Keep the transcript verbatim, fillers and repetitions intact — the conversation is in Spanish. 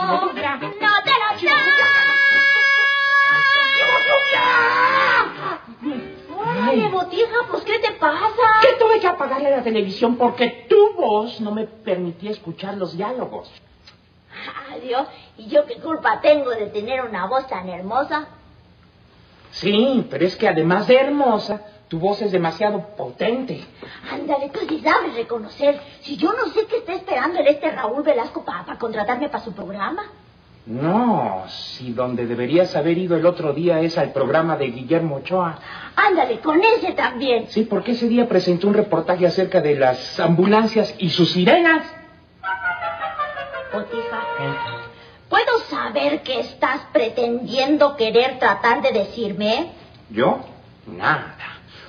¡No te lo ¡Órale, Botija! Pues, ¿qué te pasa? Que tuve que apagarle la televisión porque tu voz no me permitía escuchar los diálogos. Adiós. ¿Y yo qué culpa tengo de tener una voz tan hermosa? Sí, pero es que además de hermosa, tu voz es demasiado potente. Ándale, tú sí sabes reconocer. Si yo no sé qué está esperando el este Raúl Velasco para pa contratarme para su programa. No, si donde deberías haber ido el otro día es al programa de Guillermo Ochoa. Ándale, con ese también. Sí, porque ese día presentó un reportaje acerca de las ambulancias y sus sirenas. Botija, ¿eh? ¿Puedo saber qué estás pretendiendo querer tratar de decirme? ¿Yo? Nada.